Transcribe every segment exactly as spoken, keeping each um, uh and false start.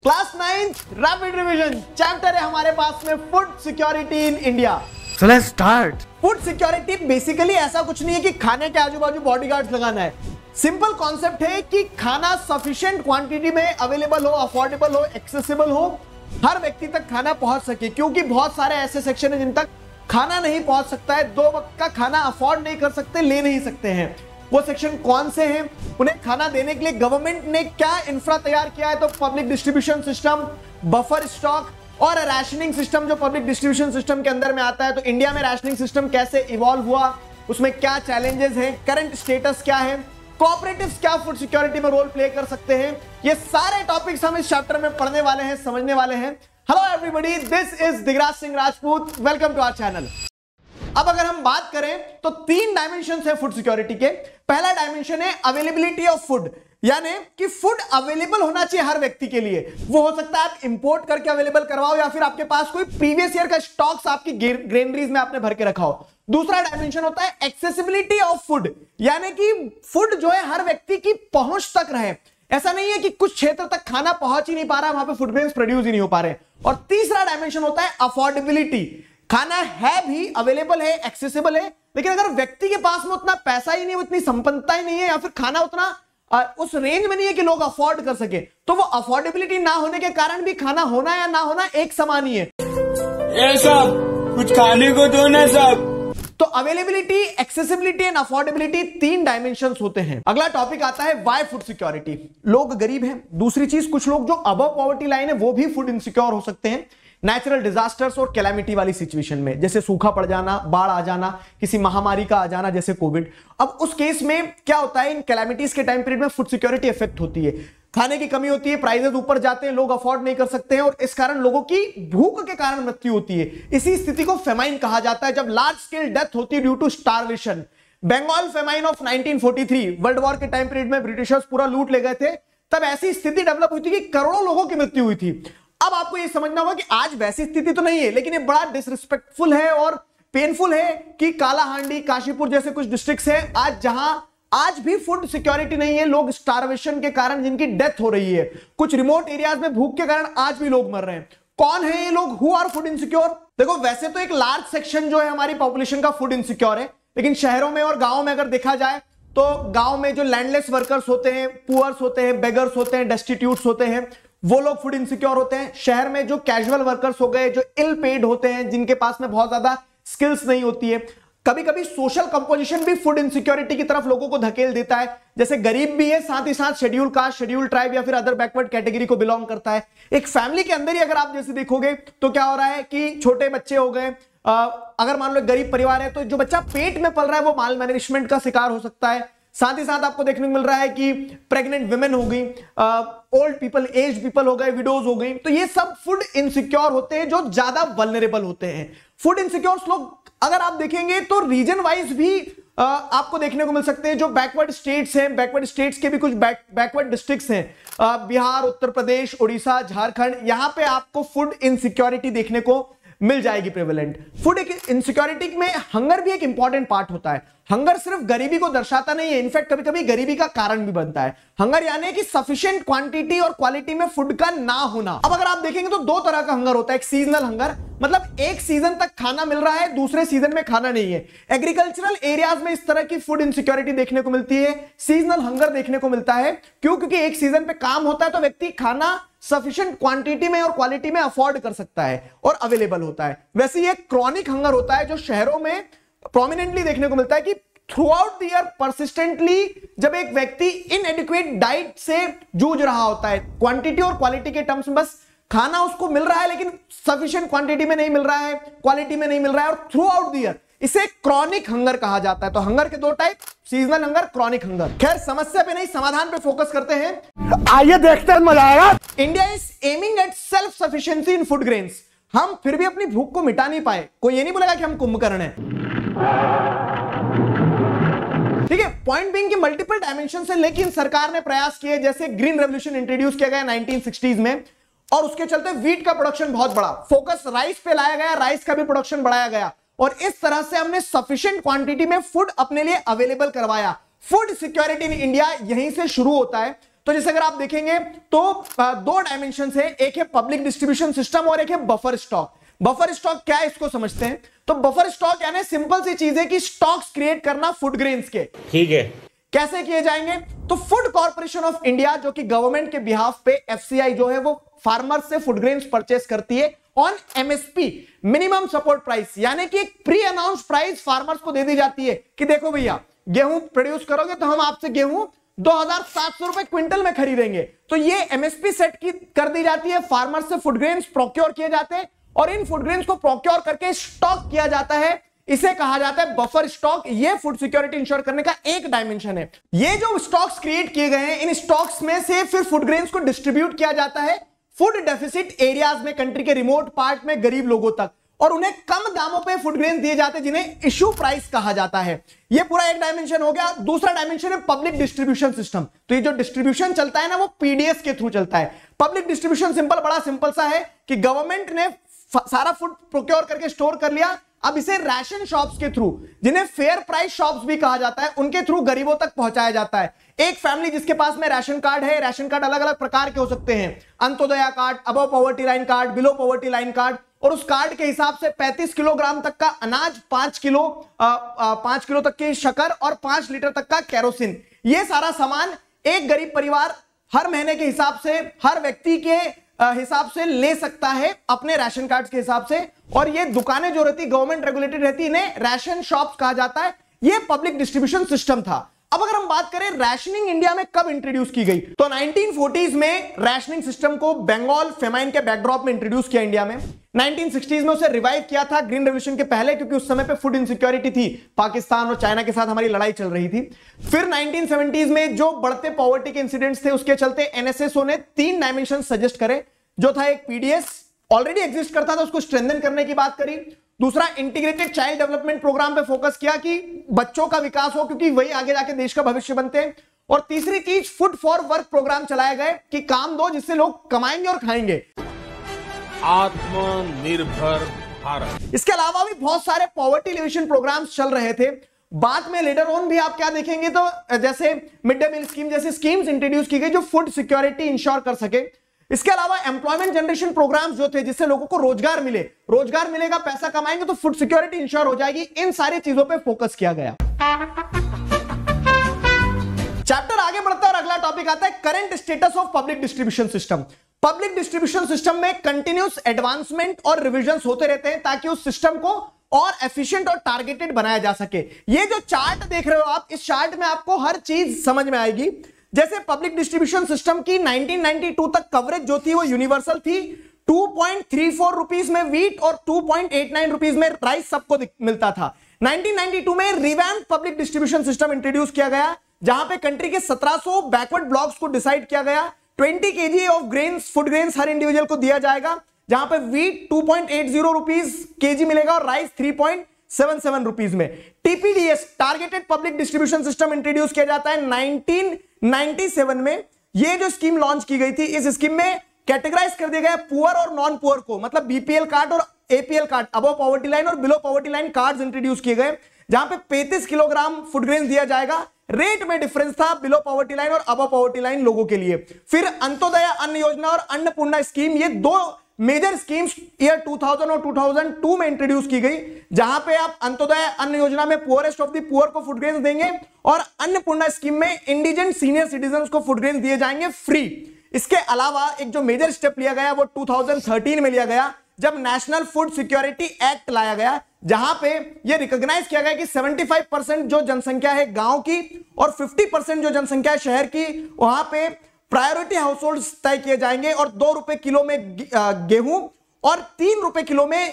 Class ninth rapid revision chapter है हमारे पास में food security in India. So let's start. Food security basically ऐसा कुछ नहीं है कि खाने के आजू बाजू बॉडीगार्ड्स लगाना है। सिंपल कॉन्सेप्ट है कि खाना सफिशिएंट क्वांटिटी में अवेलेबल हो, अफोर्डेबल हो, एक्सेसिबल हो, हर व्यक्ति तक खाना पहुंच सके। क्योंकि बहुत सारे ऐसे सेक्शन है जिन तक खाना नहीं पहुंच सकता है, दो वक्त का खाना अफोर्ड नहीं कर सकते, ले नहीं सकते हैं। वो सेक्शन कौन से हैं, उन्हें खाना देने के लिए गवर्नमेंट ने क्या इंफ्रा तैयार किया है? तो public distribution system, buffer stock और राशनिंग सिस्टम जो पब्लिक डिस्ट्रीब्यूशन सिस्टम के अंदर में आता है। तो इंडिया में राशनिंग सिस्टम कैसे इवॉल्व हुआ, उसमें क्या चैलेंजेस हैं, करंट स्टेटस क्या है, कोऑपरेटिव्स क्या फूड सिक्योरिटी में रोल प्ले कर सकते हैं, ये सारे टॉपिक्स हम इस चैप्टर में पढ़ने वाले हैं, समझने वाले हैं। Hello everybody, this is Digraj Singh Rajput, welcome to our channel. अब अगर हम बात करें तो तीन डायमेंशन है फूड सिक्योरिटी के। पहला डायमेंशन है अवेलेबिलिटी ऑफ फूड, यानी कि फूड अवेलेबल होना चाहिए हर व्यक्ति के लिए। वो हो सकता है आप इंपोर्ट करके अवेलेबल करवाओ या फिर आपके पास कोई प्रीवियस ईयर का स्टॉक्स आपकी ग्रेनरीज में आपने भर के रखा हो। दूसरा डायमेंशन होता है एक्सेसिबिलिटी ऑफ फूड, यानी कि फूड जो है हर व्यक्ति की पहुंच तक रहे। ऐसा नहीं है कि कुछ क्षेत्र तक खाना पहुंच ही नहीं पा रहा, वहां पे फूड ग्रेन्स प्रोड्यूस ही नहीं हो पा रहे। और तीसरा डायमेंशन होता है अफोर्डेबिलिटी, खाना है भी, अवेलेबल है, एक्सेसिबल है, लेकिन अगर व्यक्ति के पास में उतना पैसा ही नहीं, उतनी संपन्नता ही नहीं है, या फिर खाना उतना आ, उस रेंज में नहीं है कि लोग अफोर्ड कर सके, तो वो अफोर्डेबिलिटी ना होने के कारण भी खाना होना या ना होना एक समान ही है। ए सब कुछ खाने को दो ना सब। तो अवेलेबिलिटी, एक्सेसिबिलिटी एंड अफोर्डेबिलिटी तीन डायमेंशंस होते हैं। अगला टॉपिक आता है व्हाई फूड सिक्योरिटी। लोग गरीब हैं। दूसरी चीज, कुछ लोग जो अबव पॉवर्टी लाइन है वो भी फूड इनसिक्योर हो सकते हैं नेचुरल डिजास्टर्स और कैलामिटी वाली सिचुएशन में, जैसे सूखा पड़ जाना, बाढ़ आ जाना, किसी महामारी का आ जाना जैसे कोविड। अब उस केस में क्या होता है, इन कैलामिटीज के टाइम पीरियड में फूड सिक्योरिटी इफेक्ट होती है, खाने की कमी होती है, प्राइसेस ऊपर जाते हैं, लोग अफोर्ड नहीं कर सकते हैं और इस कारण लोगों की भूख के कारण मृत्यु होती है। इसी स्थिति को फेमाइन कहा जाता है, जब लार्ज स्केल डेथ होती है due to starvation. Bengal famine of nineteen forty three, world war के टाइम पीरियड में ब्रिटिशर्स पूरा लूट ले गए थे, तब ऐसी स्थिति डेवलप हुई थी कि करोड़ों लोगों की मृत्यु हुई थी। अब आपको यह समझना होगा कि आज वैसी स्थिति तो नहीं है, लेकिन ये बड़ा डिसरिस्पेक्टफुल है और पेनफुल है कि कालाहांडी, काशीपुर जैसे कुछ डिस्ट्रिक्ट्स हैं आज जहां आज भी फूड सिक्योरिटी नहीं है, लोग स्टारवेशन के कारण जिनकी डेथ हो रही है। कुछ रिमोट एरियाज में भूख के कारण आज भी लोग मर रहे हैं। कौन है ये लोग हु आर फूड इनसिक्योर? देखो, वैसे तो एक लार्ज सेक्शन जो है हमारी पॉपुलेशन का फूड इनसिक्योर है, लेकिन शहरों में और गांव में अगर देखा जाए तो गांव में जो लैंडलेस वर्कर्स होते हैं, पुअर्स होते हैं, बेगर्स होते हैं, डेस्टिट्यूट्स होते हैं, वो लोग फूड इनसिक्योर होते हैं। शहर में जो कैजुअल वर्कर्स हो गए, जो इल पेड होते हैं, जिनके पास में बहुत ज्यादा स्किल्स नहीं होती है। कभी कभी सोशल कंपोजिशन भी फूड इनसिक्योरिटी की तरफ लोगों को धकेल देता है, जैसे गरीब भी है, साथ ही साथ शेड्यूल कास्ट, शेड्यूल ट्राइब या फिर अदर बैकवर्ड कैटेगरी को बिलोंग करता है। एक फैमिली के अंदर ही अगर आप जैसे देखोगे तो क्या हो रहा है कि छोटे बच्चे हो गए, अगर मान लो गरीब परिवार है तो जो बच्चा पेट में पल रहा है वो माल मैनेजमेंट का शिकार हो सकता है। साथ ही साथ आपको देखने को मिल रहा है कि प्रेग्नेंट वुमेन हो गई, ओल्ड पीपल, एज पीपल हो गए, विडोज हो गई, तो ये सब फूड इनसिक्योर होते हैं, जो ज्यादा वल्नरेबल होते हैं। फूड इनसिक्योर लोग अगर आप देखेंगे तो रीजन वाइज भी आ, आपको देखने को मिल सकते हैं। जो बैकवर्ड स्टेट्स हैं, बैकवर्ड स्टेट्स के भी कुछ बैक, बैकवर्ड डिस्ट्रिक्ट्स हैं, आ, बिहार, उत्तर प्रदेश, उड़ीसा, झारखंड, यहां पे आपको फूड इनसिक्योरिटी देखने को मिल जाएगी प्रेवलेंट। फूड इनसिक्योरिटी में हंगर भी एक इंपॉर्टेंट पार्ट होता है। हंगर सिर्फ गरीबी को दर्शाता नहीं है, इनफैक्ट कभी कभी गरीबी का कारण भी बनता है। हंगर यानी कि सफिशिएंट क्वांटिटी और क्वालिटी में फूड का ना होना। अब अगर आप देखेंगे तो दो तरह का हंगर होता है। एक सीजनल हंगर, मतलब एक सीजन तक खाना मिल रहा है, दूसरे सीजन में खाना नहीं है। एग्रीकल्चरल एरियाज में इस तरह की फूड इनसिक्योरिटी देखने को मिलती है, सीजनल हंगर देखने को मिलता है। क्यों? क्योंकि एक सीजन पे काम होता है तो व्यक्ति खाना सफिशिएंट क्वांटिटी में और क्वालिटी में अफोर्ड कर सकता है और अवेलेबल होता है। वैसे ये क्रोनिक हंगर होता है जो शहरों में प्रोमिनेंटली देखने को मिलता है कि throughout the year persistently जब एक व्यक्ति इनएडिक्वेट डाइट से जूझ रहा होता है, क्वांटिटी और क्वालिटी के टर्म्स में बस खाना उसको मिल रहा है लेकिन सफिशिएंट क्वांटिटी में नहीं मिल रहा है, क्वालिटी में नहीं मिल रहा है, और थ्रू आउट द ईयर, इसे क्रॉनिक हंगर कहा जाता है। तो हंगर के दो type, seasonal hunger, chronic hunger. खैर, समस्या पे नहीं, समाधान पे फोकस करते हैं। आइए देखते हैं, मजा आएगा। India is aiming at self sufficiency in food grains. हम फिर भी अपनी भूख को मिटा नहीं पाए। कोई ये नहीं बोलेगा कि हम कुंभकर्ण हैं, ठीक है। पॉइंट बीइंग कि मल्टीपल डायमेंशन से, लेकिन सरकार ने प्रयास किए, जैसे ग्रीन रेवोल्यूशन इंट्रोड्यूस किया गया नाइनटीन सिक्सटीज़ में, और उसके चलते व्हीट का प्रोडक्शन बहुत बड़ा, फोकस राइस पे लाया गया, राइस का भी प्रोडक्शन बढ़ाया गया, और इस तरह से हमने सफिशिएंट क्वांटिटी में फूड अपने लिए अवेलेबल करवाया। फूड सिक्योरिटी इन इंडिया यहीं से शुरू होता है। तो जैसे अगर आप देखेंगे तो दो डायमेंशन है, एक है पब्लिक डिस्ट्रीब्यूशन सिस्टम और एक है बफर स्टॉक। बफर स्टॉक क्या है इसको समझते हैं। तो बफर स्टॉक यानी सिंपल सी चीज है कि स्टॉक्स क्रिएट करना फूड ग्रेन्स के। ठीक है, कैसे किए जाएंगे? तो फूड कॉर्पोरेशन ऑफ इंडिया जो कि गवर्नमेंट के बिहाफ पे एफसीआई जो है वो फार्मर्स से फूड ग्रेन्स परचेस करती है on MSP, minimum support price, यानी कि एक प्री अनाउंस प्राइस फार्मर्स को दे दी जाती है कि देखो भैया गेहूं प्रोड्यूस करोगे तो हम आपसे गेहूं दो हजार सात सौ रुपए क्विंटल में खरीदेंगे। तो ये एमएसपी सेट की कर दी जाती है, फार्मर्स से फूड ग्रेन्स प्रोक्योर किए जाते हैं और इन फूड ग्रेन्स को प्रोक्योर करके स्टॉक किया जाता है, इसे कहा जाता है बफर स्टॉक। ये फूड सिक्योरिटी इंश्योर करने का एक डायमेंशन है। ये जो स्टॉक्स क्रिएट किए गए हैं, इन स्टॉक्स में से फिर फूड ग्रेन्स को डिस्ट्रीब्यूट किया जाता है फूड डेफिसिट एरियाज में, कंट्री के रिमोट पार्ट में गरीब लोगों तक, और उन्हें कम दामों पे फूड ग्रेन दिए जाते हैं जिन्हें इश्यू प्राइस कहा जाता है। ये पूरा एक डायमेंशन हो गया। दूसरा डायमेंशन है पब्लिक डिस्ट्रीब्यूशन सिस्टम। तो ये जो डिस्ट्रीब्यूशन चलता है ना वो पीडीएस के थ्रू चलता है। पब्लिक डिस्ट्रीब्यूशन सिंपल, बड़ा सिंपल सा है कि गवर्नमेंट ने सारा फूड प्रोक्योर करके स्टोर कर लिया, अब इसे राशन शॉप्स के थ्रू, जिन्हें फेयर प्राइस शॉप्स भी कहा जाता है, उनके थ्रू गरीबों तक पहुंचाया जाता है। एक फैमिली जिसके पास में राशन कार्ड है, राशन कार्ड अलग अलग प्रकार के हो सकते हैं, Antyodaya card, above poverty line card, below poverty line card, और उस कार्ड के हिसाब से पैंतीस किलोग्राम तक का अनाज, पांच किलो पांच किलो तक की शक्कर और पांच लीटर तक का केरोसिन, ये सारा सामान एक गरीब परिवार हर महीने के हिसाब से, हर व्यक्ति के हिसाब से ले सकता है अपने राशन कार्ड के हिसाब से। और ये दुकानें जो रहती गवर्नमेंट रेगुलेटेड रहती, इन्हें राशन शॉप्स कहा जाता है। ये पब्लिक डिस्ट्रीब्यूशन सिस्टम था। अब अगर हम बात करें रैशनिंग इंडिया में कब इंट्रोड्यूस की गई, तो नाइनटीन फोर्टीज़ में रैशनिंग सिस्टम को बंगाल फेमाइन के बैकड्रॉप में इंट्रोड्यूस किया इंडिया में। नाइनटीन सिक्सटीज़ में उसे रिवाइव किया था ग्रीन रेवोल्यूशन के पहले, क्योंकि उस समय पे फूड इनसिक्योरिटी थी, पाकिस्तान और चाइना के साथ हमारी लड़ाई चल रही थी। फिर नाइनटीन सेवेंटीज़ में जो बढ़ते पॉवर्टी के इंसिडेंट्स थे उसके चलते एनएसएसओ ने तीन डायमेंशन सजेस्ट करे, जो था एक पीडीएस ऑलरेडी एग्जिस्ट करता था उसको स्ट्रेंथन करने की बात करी, दूसरा इंटीग्रेटेड चाइल्ड डेवलपमेंट प्रोग्राम पे फोकस किया कि बच्चों का विकास हो क्योंकि वही आगे जाके देश का भविष्य बनते हैं, और तीसरी चीज फूड फॉर वर्क प्रोग्राम चलाए गए कि काम दो जिससे लोग कमाएंगे और खाएंगे। आत्मनिर्भर भारत। इसके अलावा भी बहुत सारे पॉवर्टी एलिवेशन प्रोग्राम्स चल रहे थे। बाद में लेटर ऑन भी आप क्या देखेंगे तो जैसे मिड डे मील स्कीम जैसी स्कीम्स इंट्रोड्यूस की गई जो फूड सिक्योरिटी इंश्योर कर सके। इसके अलावा एम्प्लॉयमेंट जनरेशन प्रोग्राम्स जो थे जिससे लोगों को रोजगार मिले, रोजगार मिलेगा, पैसा कमाएंगे तो फूड सिक्योरिटी इंश्योर हो जाएगी। इन सारी चीजों पे फोकस किया गया। चैप्टर आगे बढ़ता है और अगला टॉपिक आता है current status of public distribution system. Public distribution system में कंटिन्यूस एडवांसमेंट और रिविजन्स होते रहते हैं ताकि उस सिस्टम को और एफिशिएंट और टारगेटेड बनाया जा सके। ये जो चार्ट देख रहे हो आप, इस चार्ट में आपको हर चीज समझ में आएगी। जैसे पब्लिक डिस्ट्रीब्यूशन सिस्टम की नाइनटीन नाइंटी टू तक कवरेज जो थी वो यूनिवर्सल थी, two point three four rupees में व्हीट और two point eight nine rupees में राइस सबको मिलता था। नाइनटीन नाइंटी टू में revamped public distribution system introduce किया गया जहां पे कंट्री के सत्रह सौ बैकवर्ड ब्लॉक्स को डिसाइड किया गया, twenty kg of grains, food grains हर इंडिविजुअल को दिया जाएगा, जहां पे wheat two point eight zero rupees kg मिलेगा और rice three point seven seven rupees में। TPDS targeted public distribution system introduce किया जाता है नाइनटीन नाइंटी सेवन में। ये जो स्कीम लॉन्च की गई थी, इस स्कीम में कैटेगराइज कर दिया गया पुअर और नॉन पुअर को, मतलब बीपीएल कार्ड और APL card, above poverty line और below poverty line cards introduce किए गए, जहां पे पैंतीस किलोग्राम फूड ग्रेन दिया जाएगा। रेट में डिफरेंस था बिलो पॉवर्टी लाइन और अबव पॉवर्टी लाइन लोगों के लिए। फिर अंत्योदय अन्न योजना और अन्नपूर्णा स्कीम, ये दो major schemes year two thousand और टू थाउजेंड टू में इंट्रोड्यूस की गई, जहां पे आप अंत्योदय अन्न योजना में पुअरेस्ट ऑफ द पुअर को फूड ग्रेन्स देंगे और अन्नपूर्णा स्कीम में इंडिजेंट सीनियर सिटीजन्स को फूड ग्रेन्स दिए जाएंगे फ्री। इसके अलावा एक जो मेजर स्टेप लिया गया वो टू थाउजेंड थर्टीन में लिया गया जब नेशनल फूड सिक्योरिटी एक्ट लाया गया, जहां पे ये रिकॉग्नाइज किया गया कि पचहत्तर परसेंट जो जनसंख्या है गांव की और पचास परसेंट जो जनसंख्या है शहर की, वहां पे प्रायोरिटी हाउसहोल्ड तय किए जाएंगे और दो रुपए किलो में गेहूं और तीन रुपए किलो में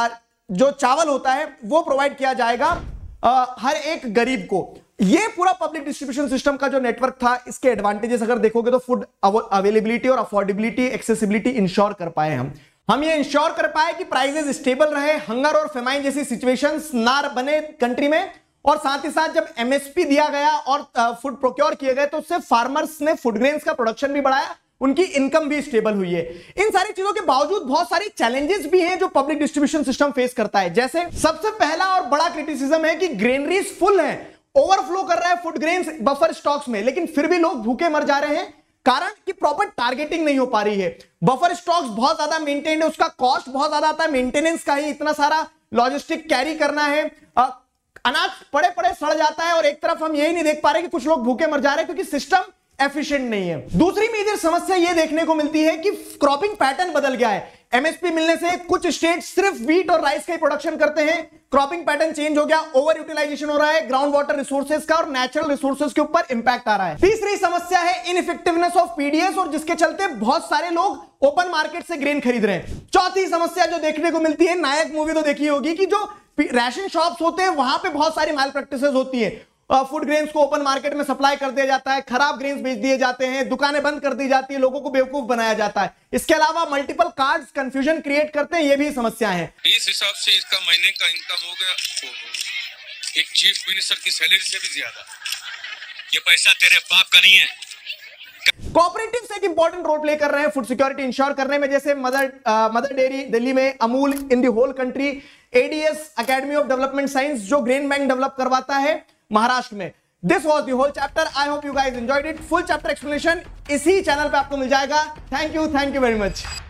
जो चावल होता है वो प्रोवाइड किया जाएगा हर एक गरीब को। ये पूरा पब्लिक डिस्ट्रीब्यूशन सिस्टम का जो नेटवर्क था, इसके एडवांटेजेस अगर देखोगे तो फूड अवेलेबिलिटी और अफोर्डेबिलिटी, एक्सेसिबिलिटी इंश्योर कर पाए हम हम ये इंश्योर कर पाए कि प्राइसेस स्टेबल रहे, हंगर और फेमाइन जैसी सिचुएशंस ना बने कंट्री में, और साथ ही साथ जब एमएसपी दिया गया और फूड प्रोक्योर किए गए तो उससे फार्मर्स ने फूड ग्रेन्स का प्रोडक्शन भी बढ़ाया, उनकी इनकम भी स्टेबल हुई है। इन सारी चीजों के बावजूद बहुत सारी चैलेंजेस भी हैं जो पब्लिक डिस्ट्रीब्यूशन सिस्टम फेस करता है। जैसे सबसे पहला और बड़ा क्रिटिसिज्म है कि ग्रेनरीज फुल है, ओवरफ्लो कर रहा है फूड ग्रेन्स बफर स्टॉक्स में, लेकिन फिर भी लोग भूखे मर जा रहे हैं, कारण कि प्रॉपर टारगेटिंग नहीं हो पा रही है, बफर स्टॉक्स बहुत ज्यादा मेंटेन है, उसका कॉस्ट बहुत ज्यादा आता है, मेंटेनेंस का ही इतना सारा लॉजिस्टिक कैरी करना है, अनाज पड़े पड़े सड़ जाता है, और एक तरफ हम यही नहीं देख पा रहे कि कुछ लोग भूखे मर जा रहे हैं क्योंकि सिस्टम एफिशिएंट नहीं है। दूसरी मेजर समस्या यह देखने को मिलती है कि क्रॉपिंग पैटर्न बदल गया है। एमएसपी मिलने से कुछ स्टेट सिर्फ व्हीट और राइस का ही प्रोडक्शन करते हैं, क्रॉपिंग पैटर्न चेंज हो गया, ओवर यूटिलाइजेशन हो रहा है ग्राउंड वाटर रिसोर्सेज का और नेचुरल रिसोर्सेज के ऊपर इंपैक्ट आ रहा है। तीसरी समस्या है इनइफेक्टिवनेस ऑफ पीडीएस, और जिसके चलते बहुत सारे लोग ओपन मार्केट से ग्रेन खरीद रहे हैं। चौथी समस्या जो देखने को मिलती है, नायक मूवी तो देखी होगी, कि जो राशन शॉप्स होते हैं वहां पे बहुत सारी माल प्रैक्टिसेस होती है, फूड ग्रेन्स को ओपन मार्केट में सप्लाई कर दिया जाता है, खराब ग्रेन्स बेच दिए जाते हैं, दुकानें बंद कर दी जाती है, लोगों को बेवकूफ बनाया जाता है। इसके अलावा मल्टीपल कार्ड्स कंफ्यूजन क्रिएट करते हैं, ये भी समस्या है। इस हिसाब से इसका महीने का इनकम हो गया एक चीफ मिनिस्टर की सैलरी से भी ज्यादा। ये पैसा तेरे बाप का नहीं है। कोऑपरेटिव्स एक इंपॉर्टेंट रोल प्ले कर रहे हैं फूड सिक्योरिटी इंश्योर करने में, जैसे मदर मदर डेयरी दिल्ली में, Amul in the whole country, ADS academy of development science जो ग्रेन बैंक डेवलप करवाता है महाराष्ट्र में। This was the whole chapter, I hope you guys enjoyed it. Full chapter explanation इसी channel पे आपको मिल जाएगा। Thank you, thank you very much.